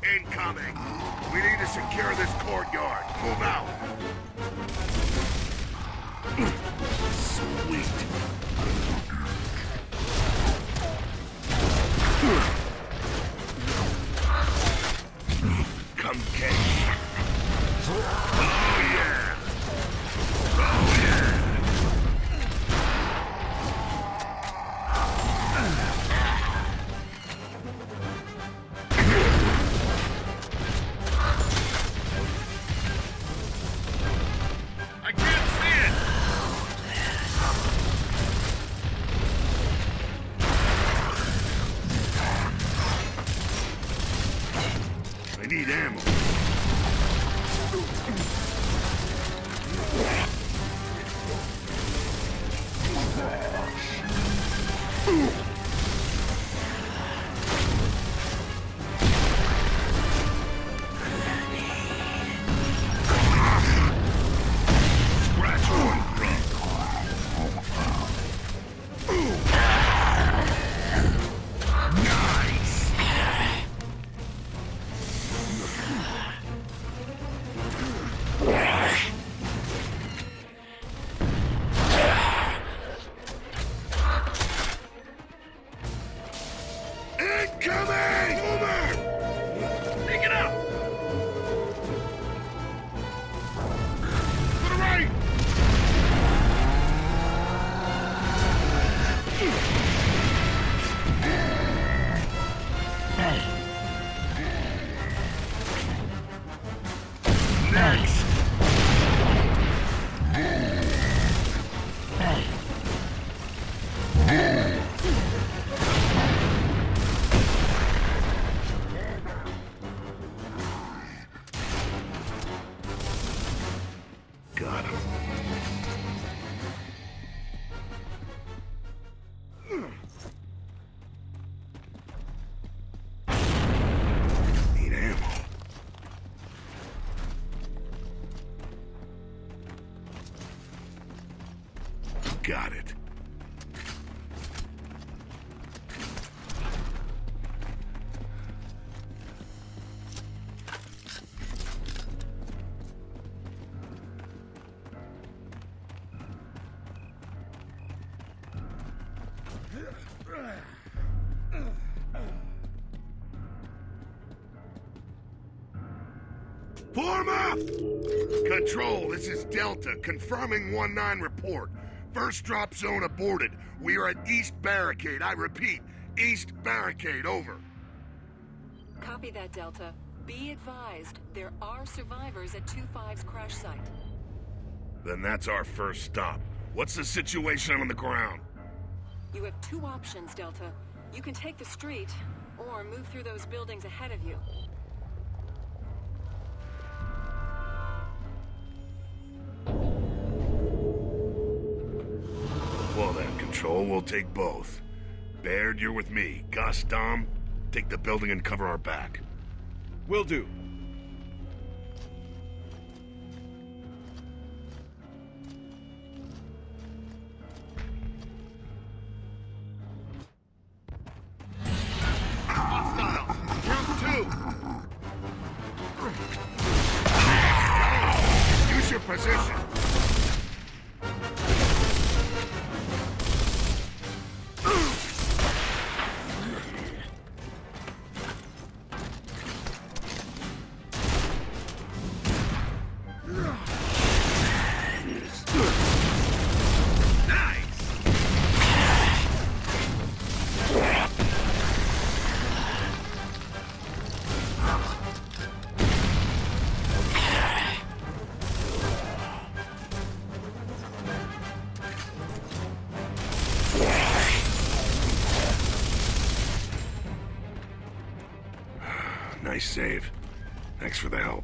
Incoming! We need to secure this courtyard. Move out! Sweet. Come get me. Oh yeah! Oh yeah! I can't see it! I need ammo. Scratch one, nice. Incoming! Over! Take it out! To the right! Next! Got him. Need ammo. Got it. Form up! Control, this is Delta, confirming 1-9 report. First drop zone aborted. We are at East Barricade. I repeat, East Barricade, over. Copy that, Delta. Be advised, there are survivors at 2-5's crash site. Then that's our first stop. What's the situation on the ground? You have two options, Delta. You can take the street, or move through those buildings ahead of you. Well then, Control, we'll take both. Baird, you're with me. Gus, Dom, take the building and cover our back. Will do. Hostile! Round 2! Use your position. Nice save. Thanks for the help.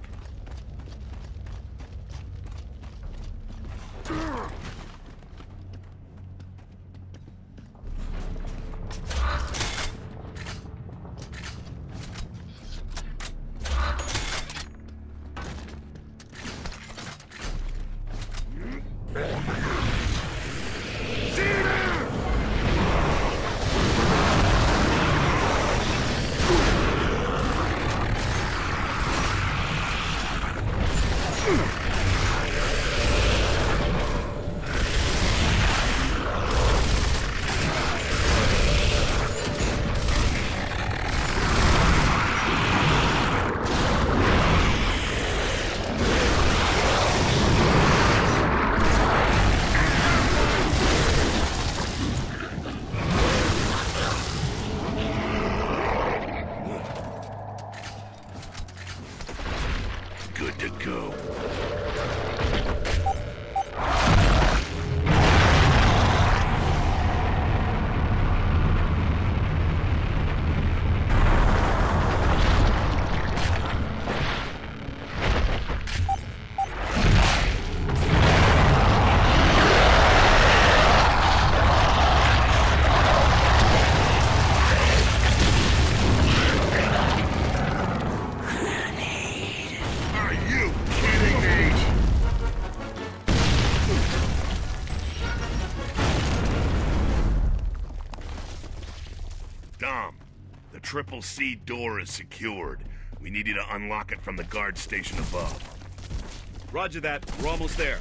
Dom, the Triple C door is secured. We need you to unlock it from the guard station above. Roger that. We're almost there.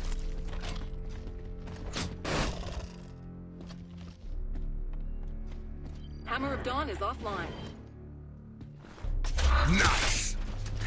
Hammer of Dawn is offline. Nice!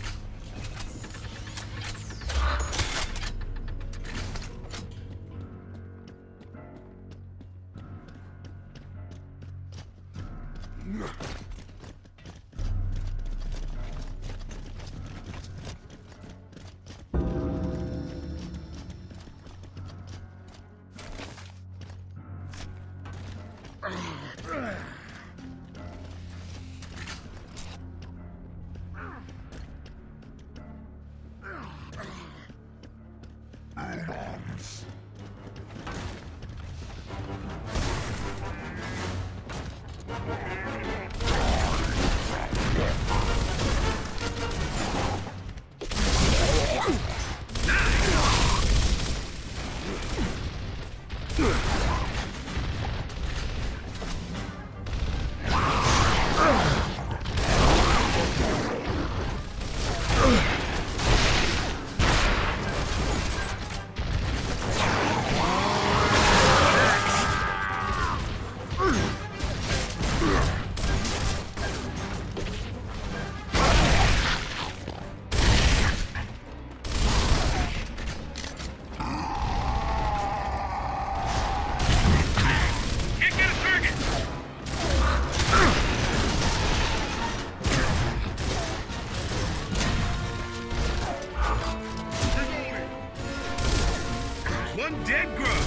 One dead grub.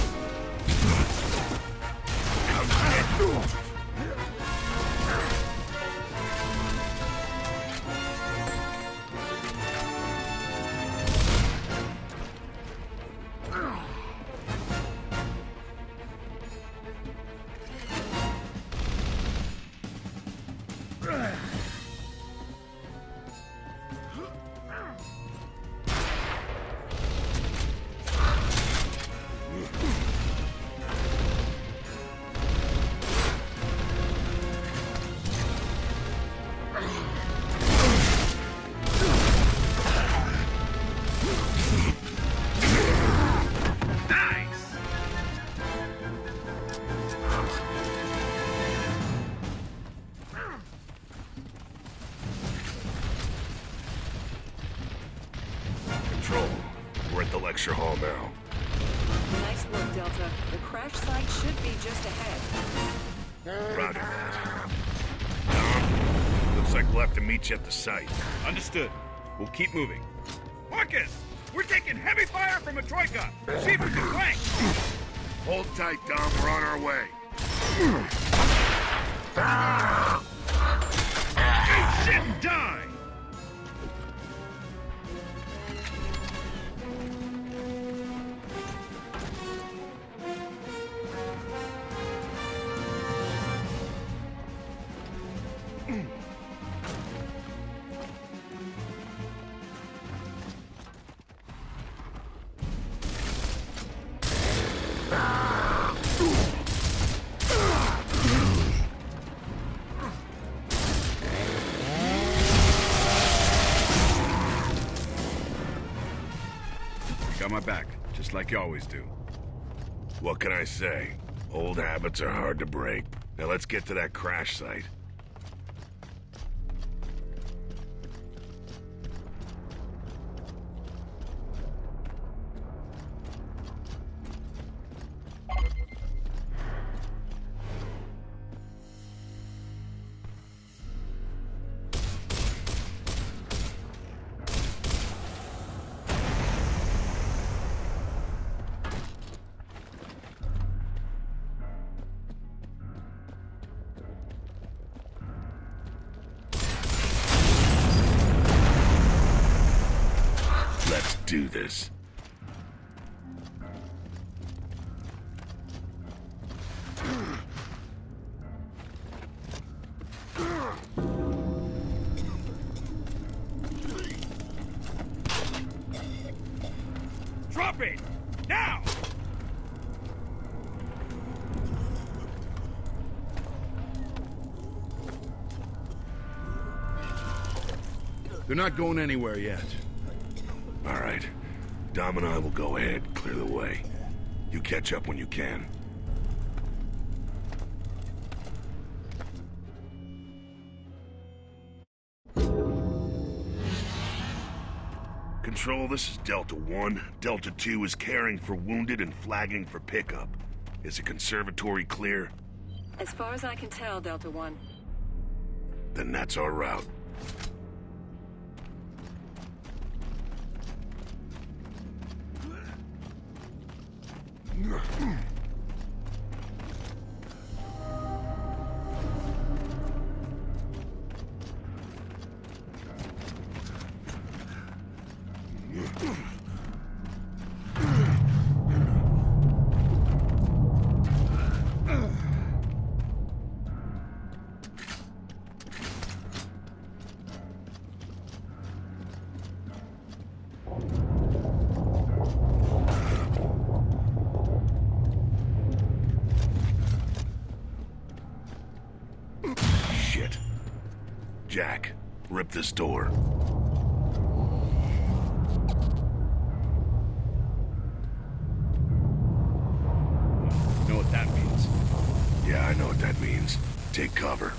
Lecture hall now. Nice work, Delta. The crash site should be just ahead. Roger that. Dom, looks like we'll have to meet you at the site. Understood. We'll keep moving. Marcus! We're taking heavy fire from a troika! See if we can flank! Hold tight, Dom. We're on our way. Eat shit and die! Got my back, just like you always do. What can I say? Old habits are hard to break. Now let's get to that crash site. Let's do this. Drop it! Now! They're not going anywhere yet. All right. Dom and I will go ahead, clear the way. You catch up when you can. Control, this is Delta 1. Delta 2 is caring for wounded and flagging for pickup. Is the conservatory clear? As far as I can tell, Delta 1. Then that's our route. Shit. Jack, rip this door. You know what that means? Yeah, I know what that means. Take cover.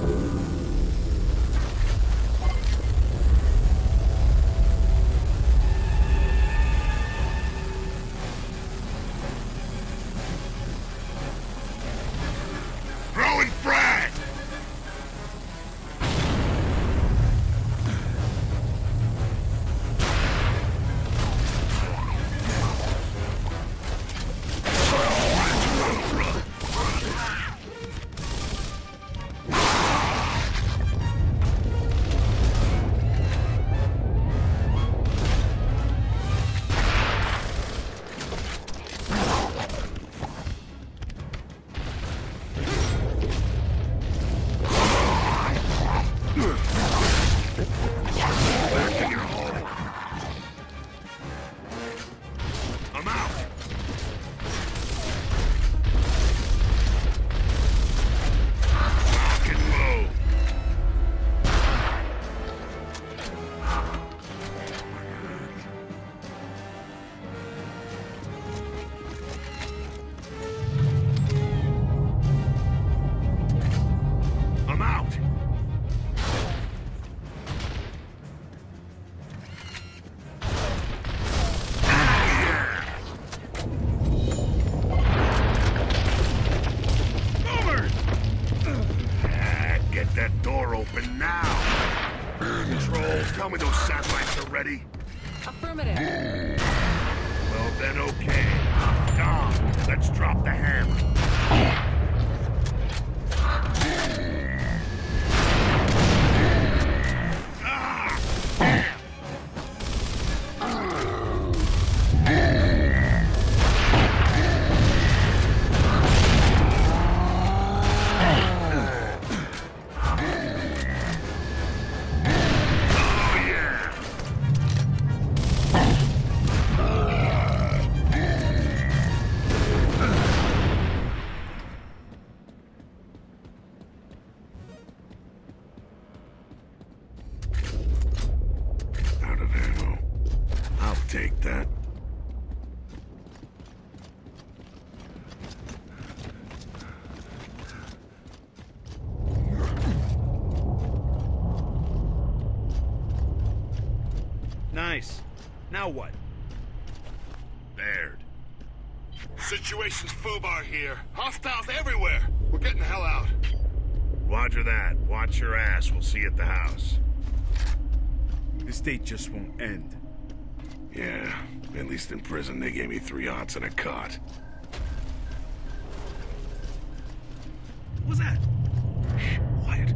Throwing frag! Back in your hole. I'm out. Lock and load. I'm out. Get that door open now! Control, tell me those satellites are ready. Affirmative. Well then, okay. Dom, let's drop the hammer. Ah! Damn! Oh yeah! Out of ammo. I'll take that. Nice. Now what? Baird. Situation's FUBAR here. Hostiles everywhere. We're getting the hell out. Roger that. Watch your ass. We'll see you at the house. This date just won't end. Yeah, at least in prison they gave me 3 odds and a cot. What's that? Shh, quiet.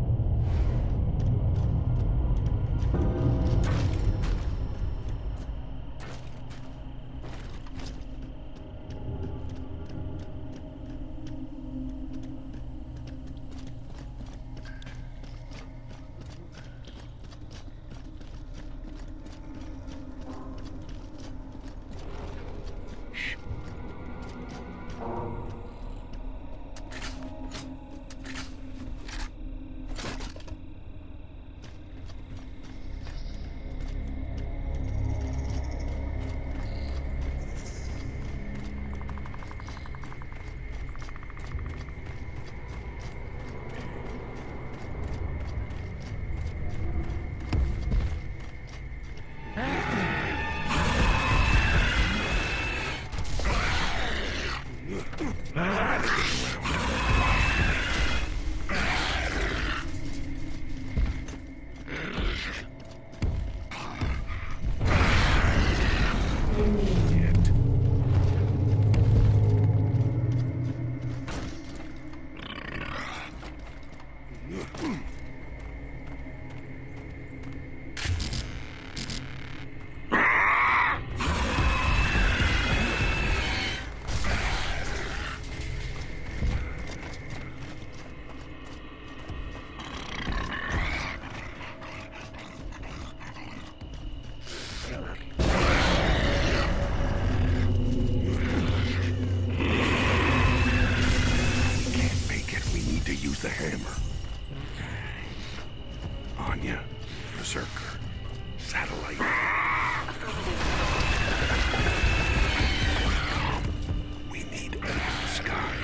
Berserker. Satellite. Affirmative. We need open sky.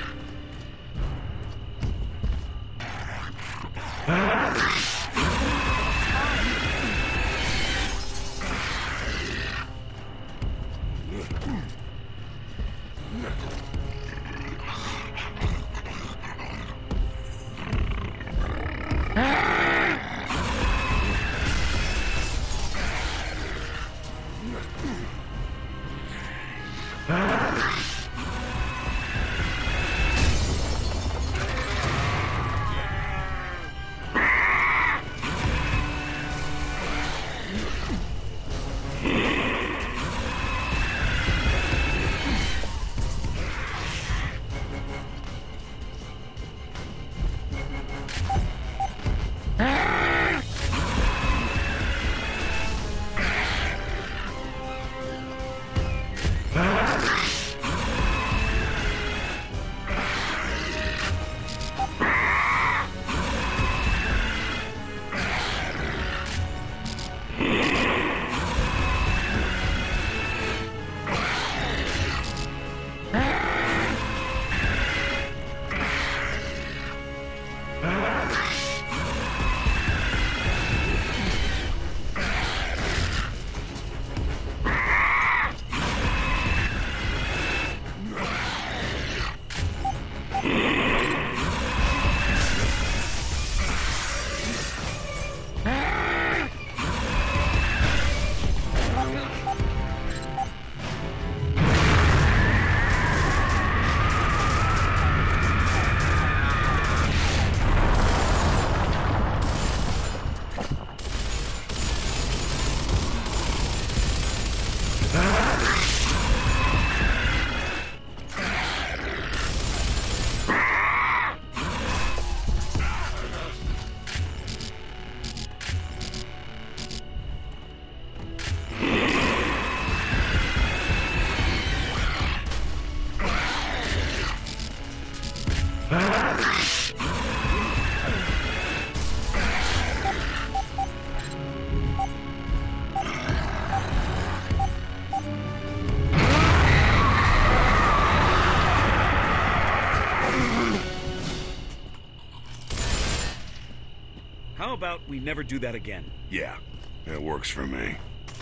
How about we never do that again? Yeah, that works for me.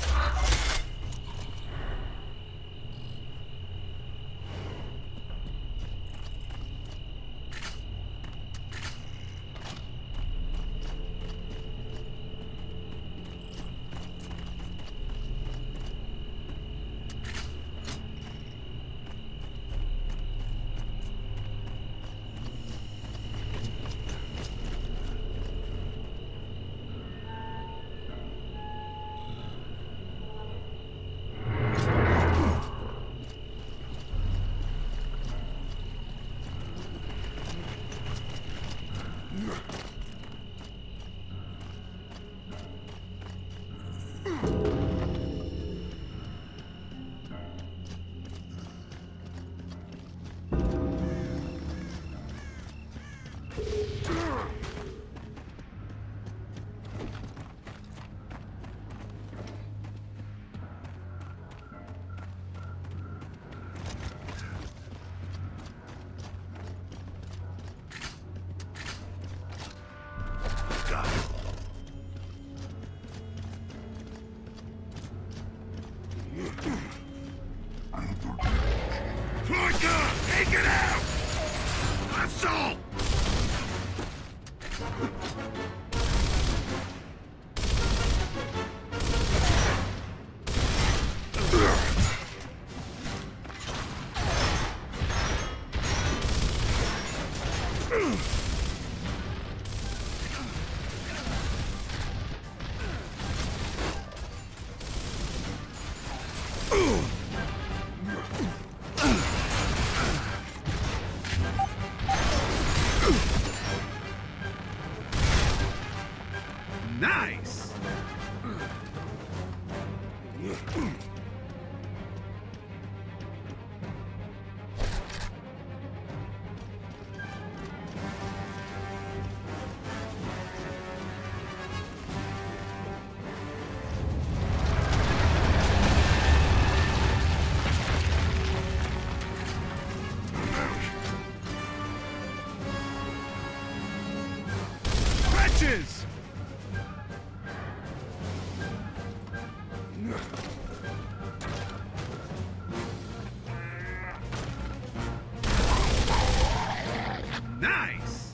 Take it out! Assault! Nice! Hatches! Nice!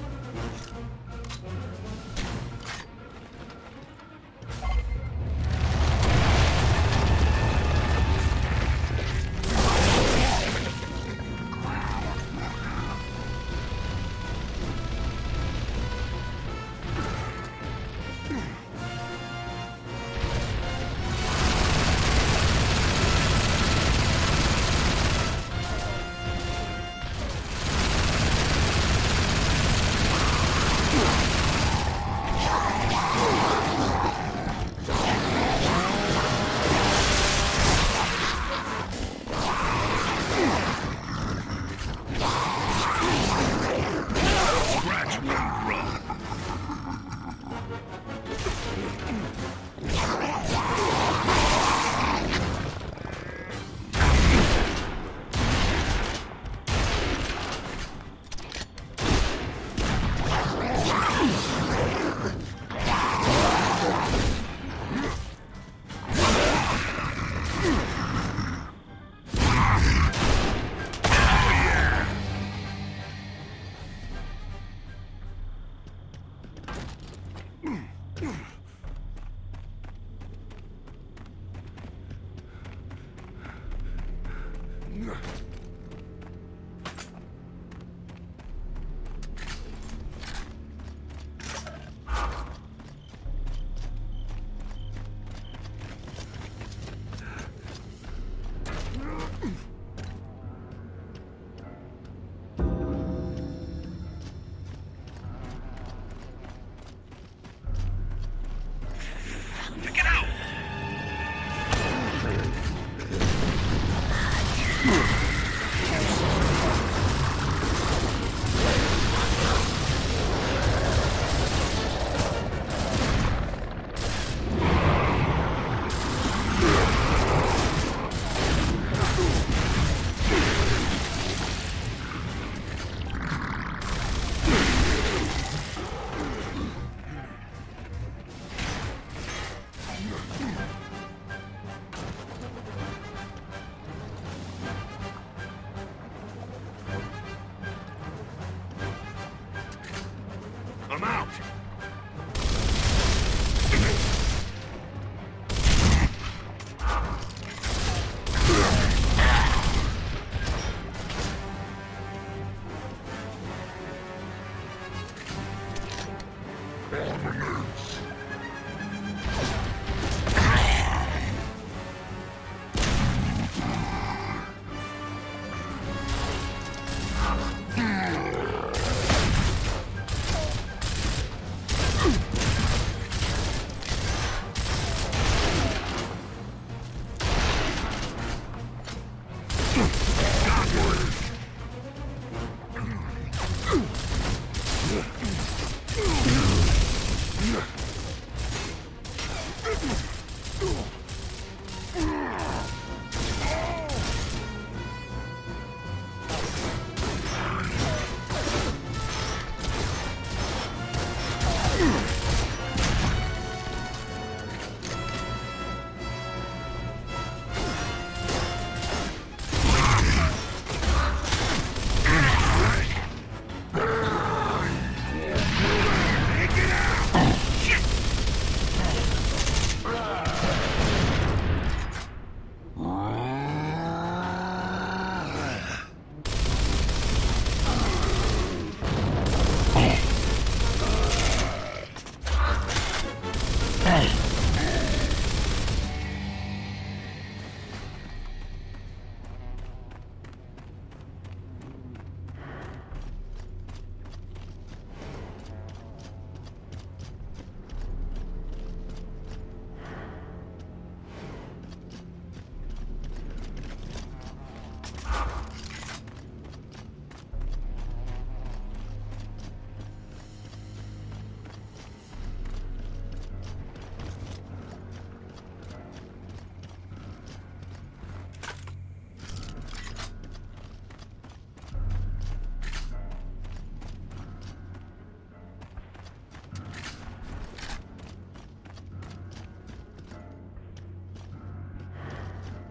I'm out.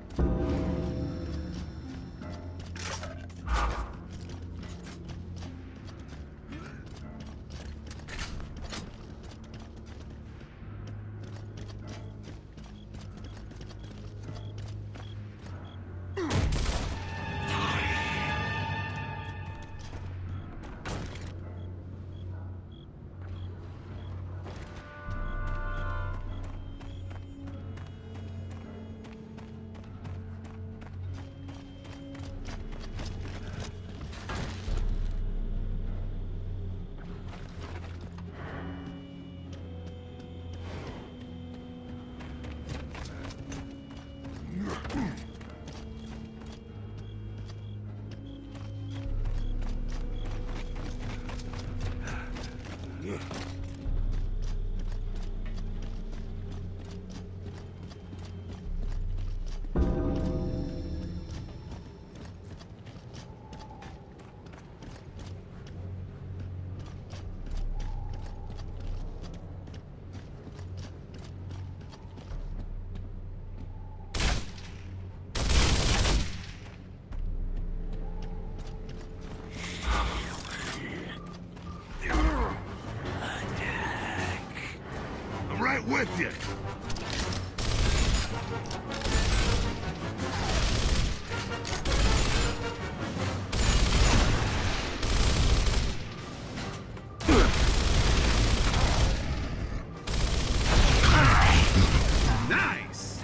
With you. Nice.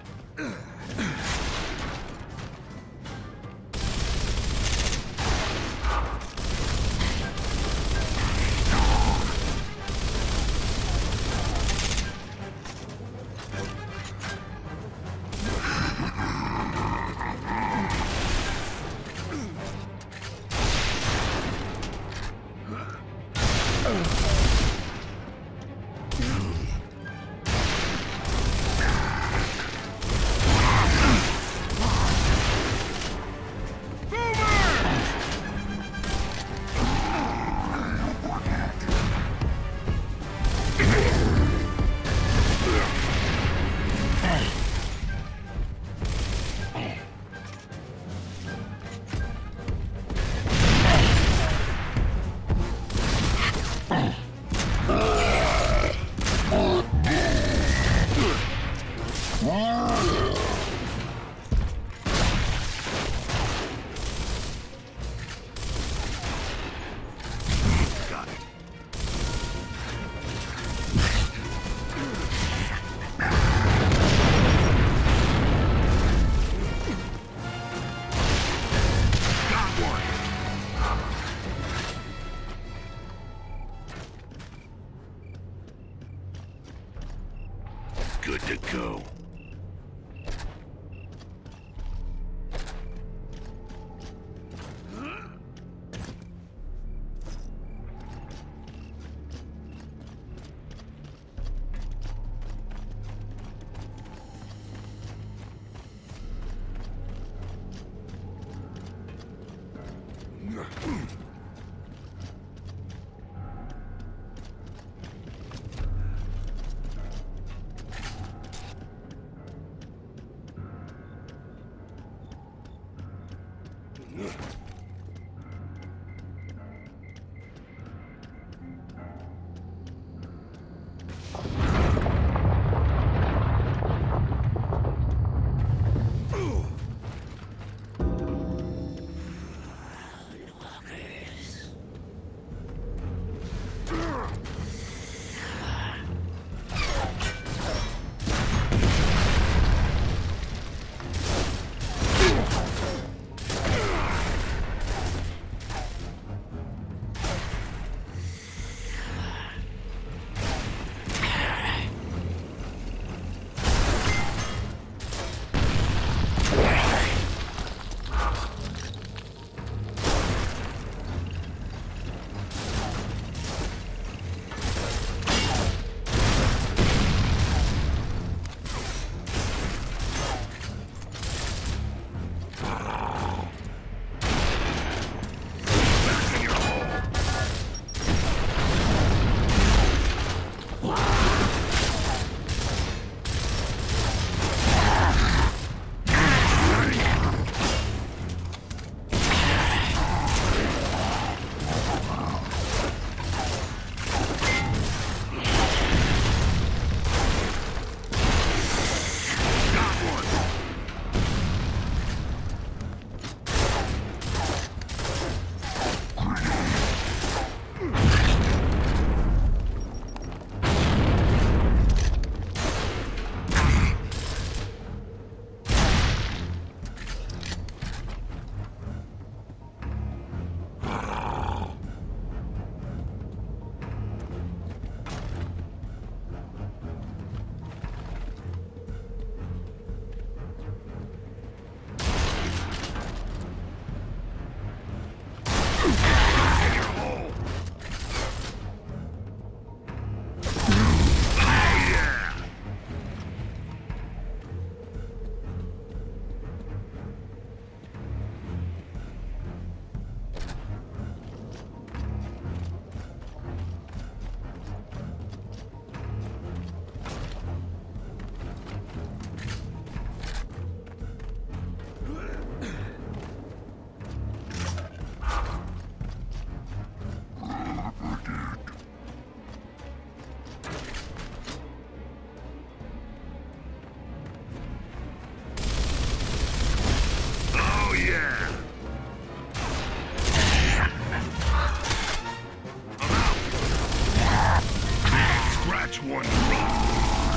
Good to go. That's one drop.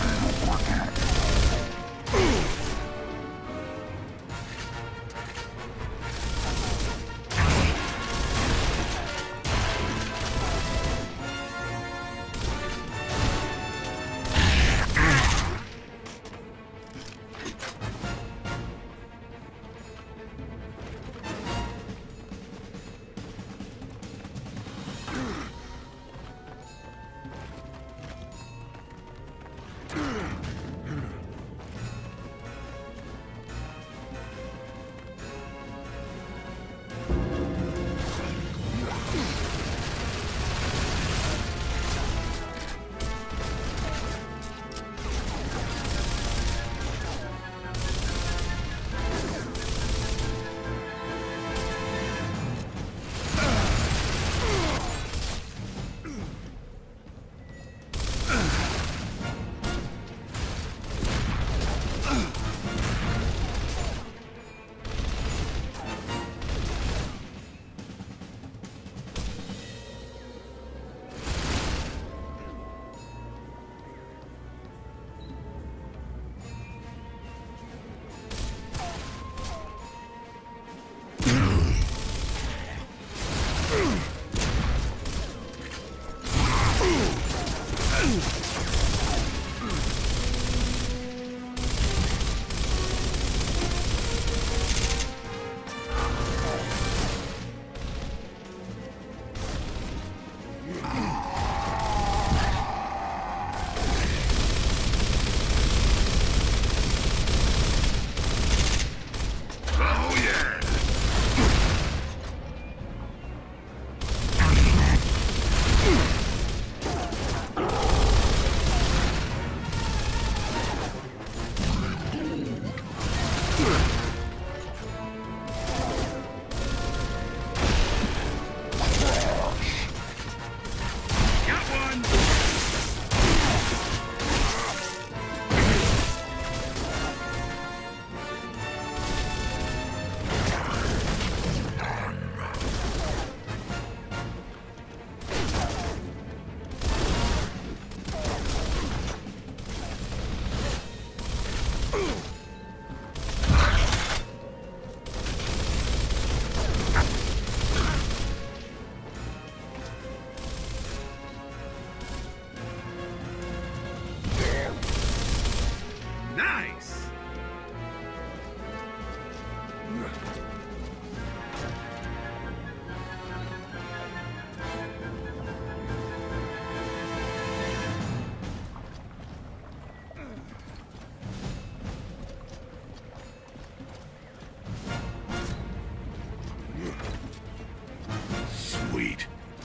Sweet.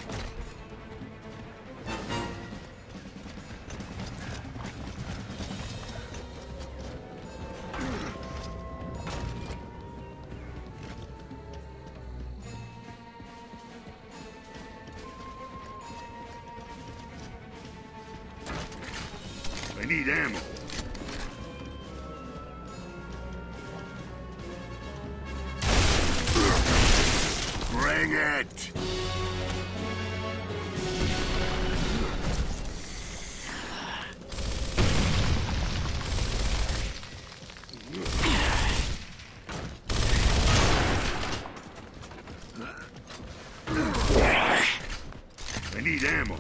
I need ammo. Bring it! I need ammo.